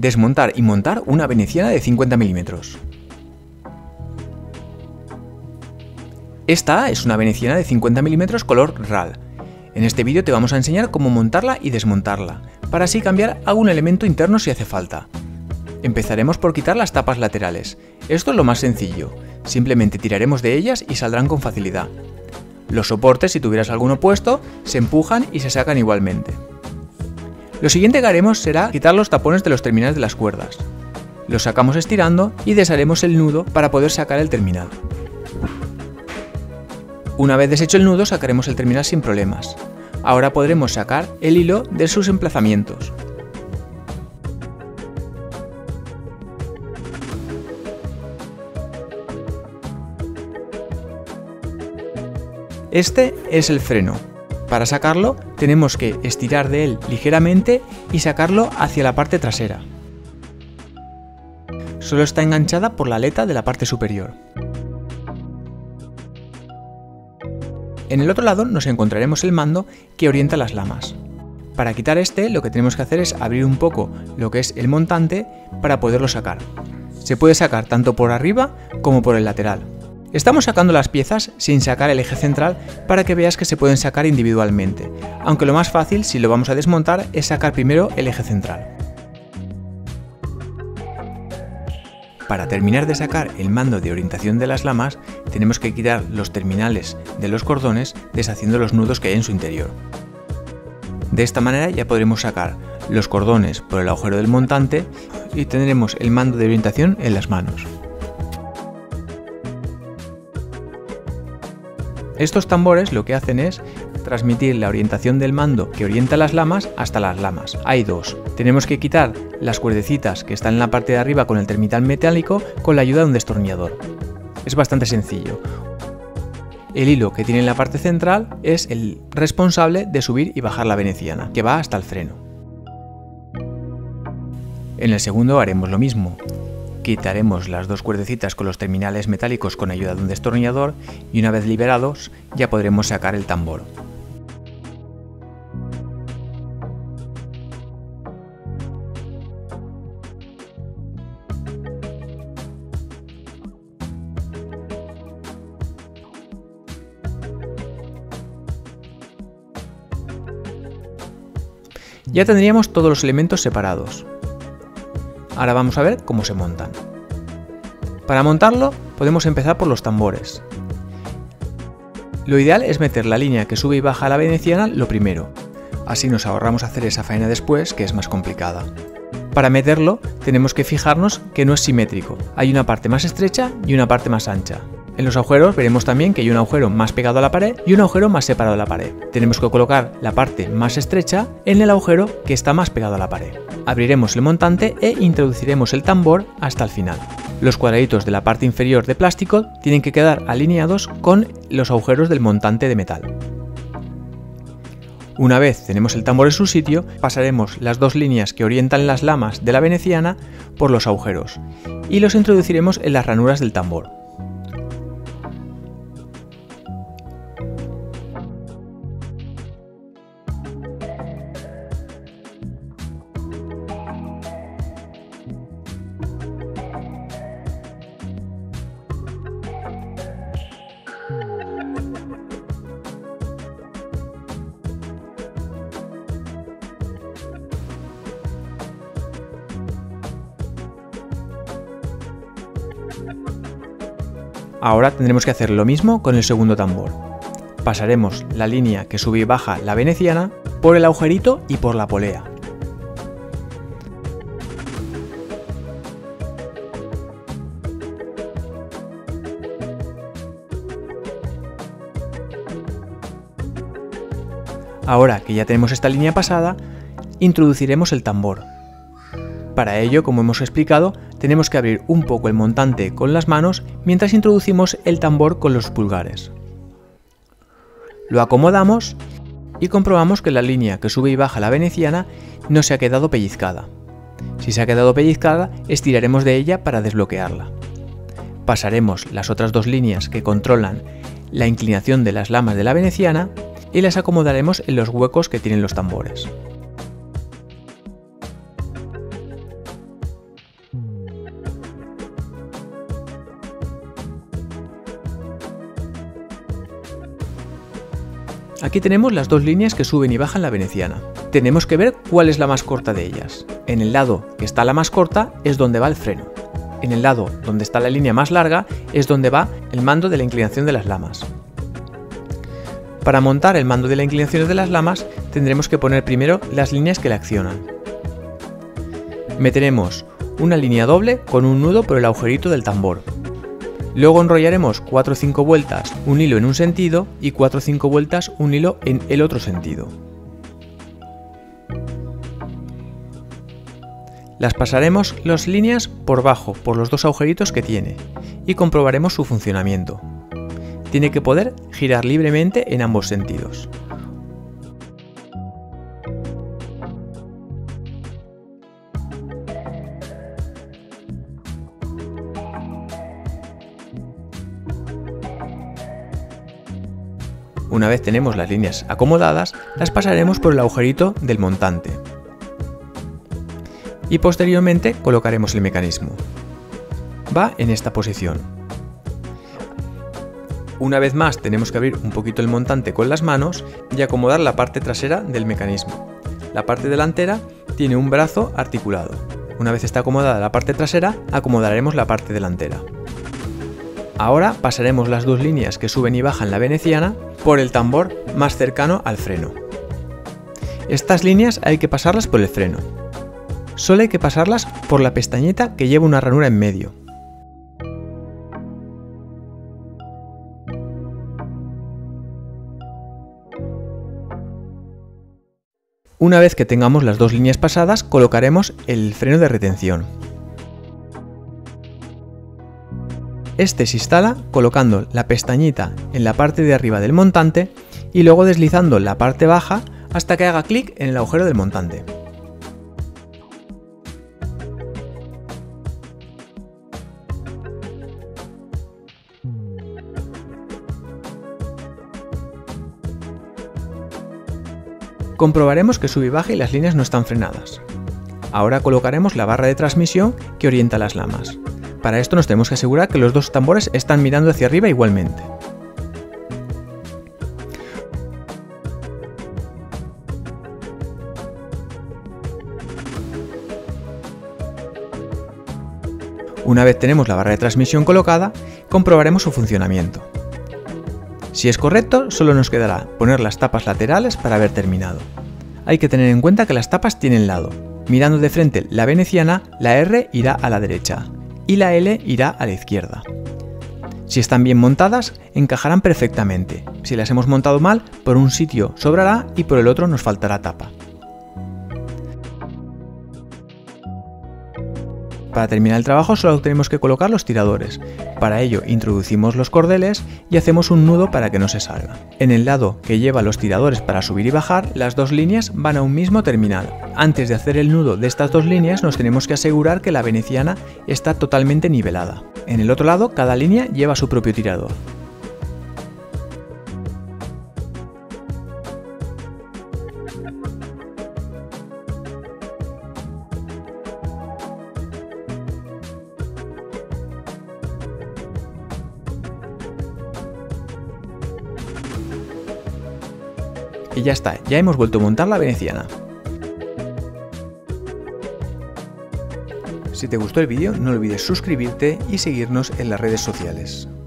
Desmontar y montar una veneciana de 50 milímetros. Esta es una veneciana de 50 milímetros color RAL. En este vídeo te vamos a enseñar cómo montarla y desmontarla, para así cambiar algún elemento interno si hace falta. Empezaremos por quitar las tapas laterales. Esto es lo más sencillo, simplemente tiraremos de ellas y saldrán con facilidad. Los soportes, si tuvieras alguno puesto, se empujan y se sacan igualmente. Lo siguiente que haremos será quitar los tapones de los terminales de las cuerdas. Los sacamos estirando y desharemos el nudo para poder sacar el terminal. Una vez deshecho el nudo, sacaremos el terminal sin problemas. Ahora podremos sacar el hilo de sus emplazamientos. Este es el freno. Para sacarlo, tenemos que estirar de él ligeramente y sacarlo hacia la parte trasera. Solo está enganchada por la aleta de la parte superior. En el otro lado nos encontraremos el mando que orienta las lamas. Para quitar este, lo que tenemos que hacer es abrir un poco lo que es el montante para poderlo sacar. Se puede sacar tanto por arriba como por el lateral. Estamos sacando las piezas sin sacar el eje central para que veas que se pueden sacar individualmente, aunque lo más fácil, si lo vamos a desmontar, es sacar primero el eje central. Para terminar de sacar el mando de orientación de las lamas, tenemos que quitar los terminales de los cordones deshaciendo los nudos que hay en su interior. De esta manera ya podremos sacar los cordones por el agujero del montante y tendremos el mando de orientación en las manos. Estos tambores lo que hacen es transmitir la orientación del mando que orienta las lamas hasta las lamas. Hay dos. Tenemos que quitar las cuerdecitas que están en la parte de arriba con el terminal metálico con la ayuda de un destornillador. Es bastante sencillo. El hilo que tiene en la parte central es el responsable de subir y bajar la veneciana, que va hasta el freno. En el segundo haremos lo mismo. Quitaremos las dos cuerdecitas con los terminales metálicos con ayuda de un destornillador y una vez liberados ya podremos sacar el tambor. Ya tendríamos todos los elementos separados. Ahora vamos a ver cómo se montan. Para montarlo podemos empezar por los tambores. Lo ideal es meter la línea que sube y baja la veneciana lo primero. Así nos ahorramos hacer esa faena después, que es más complicada. Para meterlo tenemos que fijarnos que no es simétrico. Hay una parte más estrecha y una parte más ancha. En los agujeros veremos también que hay un agujero más pegado a la pared y un agujero más separado de la pared. Tenemos que colocar la parte más estrecha en el agujero que está más pegado a la pared. Abriremos el montante e introduciremos el tambor hasta el final. Los cuadraditos de la parte inferior de plástico tienen que quedar alineados con los agujeros del montante de metal. Una vez tenemos el tambor en su sitio, pasaremos las dos líneas que orientan las lamas de la veneciana por los agujeros y los introduciremos en las ranuras del tambor. Ahora tendremos que hacer lo mismo con el segundo tambor. Pasaremos la línea que sube y baja la veneciana por el agujerito y por la polea. Ahora que ya tenemos esta línea pasada, introduciremos el tambor. Para ello, como hemos explicado, tenemos que abrir un poco el montante con las manos mientras introducimos el tambor con los pulgares. Lo acomodamos y comprobamos que la línea que sube y baja la veneciana no se ha quedado pellizcada. Si se ha quedado pellizcada, estiraremos de ella para desbloquearla. Pasaremos las otras dos líneas que controlan la inclinación de las lamas de la veneciana y las acomodaremos en los huecos que tienen los tambores. Aquí tenemos las dos líneas que suben y bajan la veneciana. Tenemos que ver cuál es la más corta de ellas. En el lado que está la más corta es donde va el freno. En el lado donde está la línea más larga es donde va el mando de la inclinación de las lamas. Para montar el mando de la inclinación de las lamas tendremos que poner primero las líneas que la accionan. Meteremos una línea doble con un nudo por el agujerito del tambor. Luego enrollaremos 4 o 5 vueltas un hilo en un sentido y 4 o 5 vueltas un hilo en el otro sentido. Las pasaremos las líneas por bajo por los dos agujeritos que tiene y comprobaremos su funcionamiento. Tiene que poder girar libremente en ambos sentidos. Una vez tenemos las líneas acomodadas, las pasaremos por el agujerito del montante. Y posteriormente colocaremos el mecanismo. Va en esta posición. Una vez más tenemos que abrir un poquito el montante con las manos y acomodar la parte trasera del mecanismo. La parte delantera tiene un brazo articulado. Una vez está acomodada la parte trasera, acomodaremos la parte delantera. Ahora pasaremos las dos líneas que suben y bajan la veneciana por el tambor más cercano al freno. Estas líneas hay que pasarlas por el freno. Solo hay que pasarlas por la pestañita que lleva una ranura en medio. Una vez que tengamos las dos líneas pasadas, colocaremos el freno de retención. Este se instala colocando la pestañita en la parte de arriba del montante y luego deslizando la parte baja hasta que haga clic en el agujero del montante. Comprobaremos que sube y baja y las líneas no están frenadas. Ahora colocaremos la barra de transmisión que orienta las lamas. Para esto nos tenemos que asegurar que los dos tambores están mirando hacia arriba igualmente. Una vez tenemos la barra de transmisión colocada, comprobaremos su funcionamiento. Si es correcto, solo nos quedará poner las tapas laterales para haber terminado. Hay que tener en cuenta que las tapas tienen lado. Mirando de frente la veneciana, la R irá a la derecha y la L irá a la izquierda. Si están bien montadas, encajarán perfectamente. Si las hemos montado mal, por un sitio sobrará y por el otro nos faltará tapa. Para terminar el trabajo solo tenemos que colocar los tiradores. Para ello introducimos los cordeles y hacemos un nudo para que no se salga. En el lado que lleva los tiradores para subir y bajar, las dos líneas van a un mismo terminal. Antes de hacer el nudo de estas dos líneas nos tenemos que asegurar que la veneciana está totalmente nivelada. En el otro lado cada línea lleva su propio tirador. Y ya está, ya hemos vuelto a montar la veneciana. Si te gustó el vídeo no olvides suscribirte y seguirnos en las redes sociales.